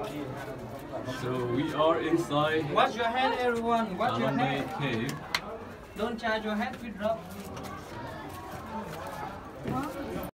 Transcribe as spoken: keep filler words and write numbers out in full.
So we are inside Wash your hand, everyone. Wash your Alan hand. cave. Don't charge your hand, we drop.